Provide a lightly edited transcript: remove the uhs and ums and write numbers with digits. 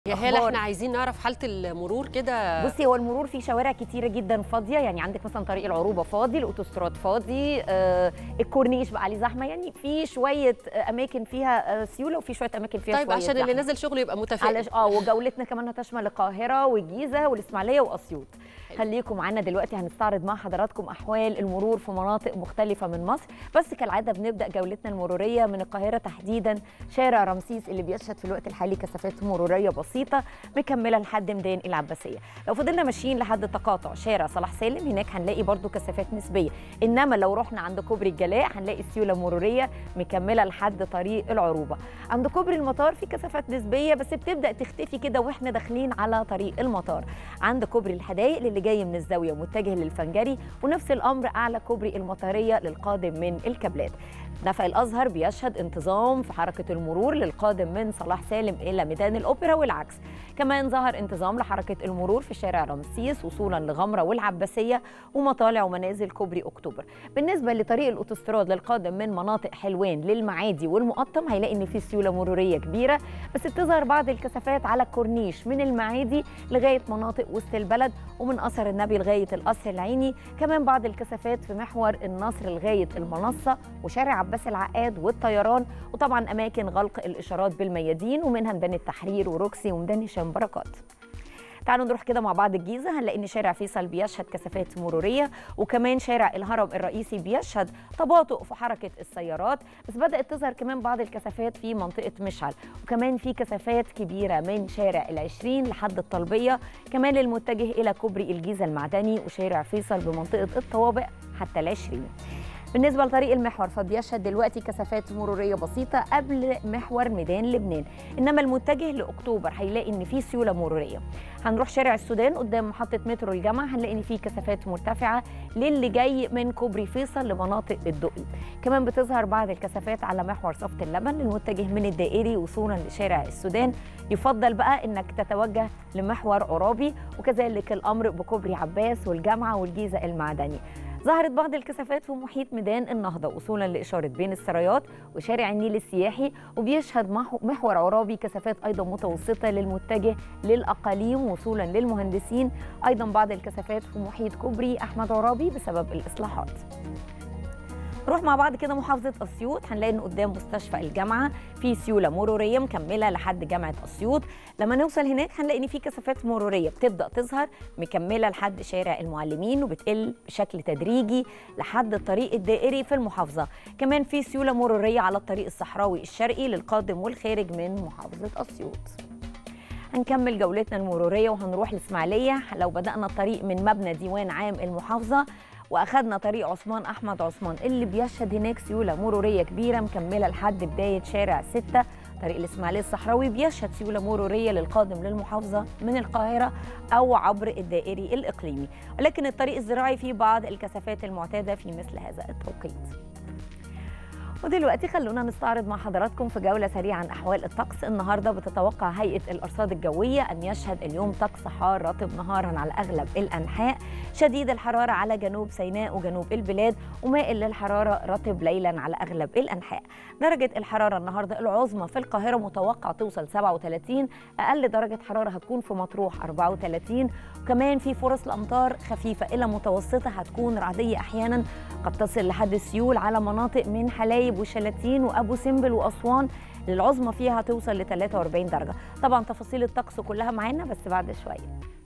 يا هالة احنا عايزين نعرف حالة المرور كده. بصي، هو المرور في شوارع كتيرة جدا فاضية، يعني عندك مثلا طريق العروبة فاضي، الاوتوستراد فاضي، الكورنيش بقى عليه زحمة، يعني في شوية أماكن فيها سيولة وفي شوية أماكن فيها طيب شوية عشان زحمة. اللي نازل شغله يبقى متفائل. وجولتنا كمان هتشمل القاهرة والجيزة والإسماعيلية وأسيوط. خليكم معانا دلوقتي، هنستعرض مع حضراتكم أحوال المرور في مناطق مختلفة من مصر، بس كالعادة بنبدأ جولتنا المرورية من القاهرة تحديدا شارع رمسيس اللي بيشهد في الوقت الحالي كثافات مرورية بسيطة مكملة لحد ميدان العباسية. لو فضلنا ماشيين لحد تقاطع شارع صلاح سالم هناك هنلاقي برضو كثافات نسبية، إنما لو رحنا عند كوبري الجلاء هنلاقي سيولة مرورية مكملة لحد طريق العروبة. عند كوبري المطار في كثافات نسبية بس بتبدأ تختفي كده واحنا داخلين على طريق المطار. عند كوبري الحدائق اللي جاي من الزاوية متجه للفنجري، ونفس الأمر أعلى كوبري المطرية للقادم من الكابلات. نفق الأزهر بيشهد انتظام في حركة المرور للقادم من صلاح سالم إلى ميدان الأوبرا والعكس. كمان ظهر انتظام لحركة المرور في شارع رمسيس وصولا لغمرة والعباسية ومطالع ومنازل كوبري أكتوبر. بالنسبة لطريق الأوتوستراد للقادم من مناطق حلوان للمعادي والمقطم هيلاقي إن في سيولة مرورية كبيرة، بس بتظهر بعض الكثافات على الكورنيش من المعادي لغاية مناطق وسط البلد ومن أثر النبي لغاية القصر العيني. كمان بعض الكثافات في محور النصر لغاية المنصة وشارع عباس العقاد والطيران، وطبعا أماكن غلق الإشارات بالميادين ومنها ميدان التحرير وروكسي وميدان هشام بركات. تعالوا نروح كده مع بعض الجيزة، هنلاقي ان شارع فيصل بيشهد كثافات مرورية، وكمان شارع الهرم الرئيسي بيشهد تباطؤ في حركة السيارات، بس بدأت تظهر كمان بعض الكثافات في منطقة مشعل، وكمان في كثافات كبيرة من شارع العشرين لحد الطلبية، كمان المتجه إلى كوبري الجيزة المعدني وشارع فيصل بمنطقة الطوابق حتى العشرين. بالنسبة لطريق المحور فبيشهد دلوقتي كثافات مرورية بسيطة قبل محور ميدان لبنان، إنما المتجه لأكتوبر هيلاقي إن في سيولة مرورية. هنروح شارع السودان قدام محطة مترو الجامعة هنلاقي إن في كثافات مرتفعة للي جاي من كوبري فيصل لمناطق الدقي. كمان بتظهر بعض الكثافات على محور صفت اللبن للمتجه من الدائري وصولا لشارع السودان. يفضل بقى إنك تتوجه لمحور عرابي، وكذلك الأمر بكوبري عباس والجامعة والجيزة المعدني. ظهرت بعض الكثافات في محيط ميدان النهضة وصولا لإشارة بين السرايات وشارع النيل السياحي، وبيشهد محور عرابي كثافات أيضا متوسطة للمتجه للأقاليم وصولا للمهندسين. أيضا بعض الكثافات في محيط كوبري أحمد عرابي بسبب الإصلاحات. نروح مع بعض كده محافظة أسيوط، هنلاقي إن قدام مستشفى الجامعة في سيولة مرورية مكملة لحد جامعة أسيوط. لما نوصل هناك هنلاقي إن في كثافات مرورية بتبدأ تظهر مكملة لحد شارع المعلمين وبتقل بشكل تدريجي لحد الطريق الدائري في المحافظة. كمان في سيولة مرورية على الطريق الصحراوي الشرقي للقادم والخارج من محافظة أسيوط. هنكمل جولتنا المرورية وهنروح الإسماعيلية. لو بدأنا الطريق من مبنى ديوان عام المحافظة واخدنا طريق عثمان احمد عثمان اللي بيشهد هناك سيوله مروريه كبيره مكمله لحد بدايه شارع 6. طريق الاسماعيليه الصحراوي بيشهد سيوله مروريه للقادم للمحافظه من القاهره او عبر الدائري الاقليمي، ولكن الطريق الزراعي فيه بعض الكثافات المعتاده في مثل هذا التوقيت. ودلوقتي خلونا نستعرض مع حضراتكم في جولة سريعة عن أحوال الطقس. النهاردة بتتوقع هيئة الأرصاد الجوية أن يشهد اليوم طقس حار رطب نهارا على أغلب الأنحاء، شديد الحرارة على جنوب سيناء وجنوب البلاد، ومائل للحرارة رطب ليلا على أغلب الأنحاء. درجة الحرارة النهاردة العظمى في القاهرة متوقع توصل 37، أقل درجة حرارة هتكون في مطروح 34، وكمان في فرص لأمطار خفيفة إلى متوسطة هتكون رعدية أحيانا قد تصل لحد السيول على مناطق من حلايب وشلاتين وأبو سمبل وأسوان. العظمى فيها هتوصل ل 43 درجة. طبعا تفاصيل الطقس كلها معانا بس بعد شوية.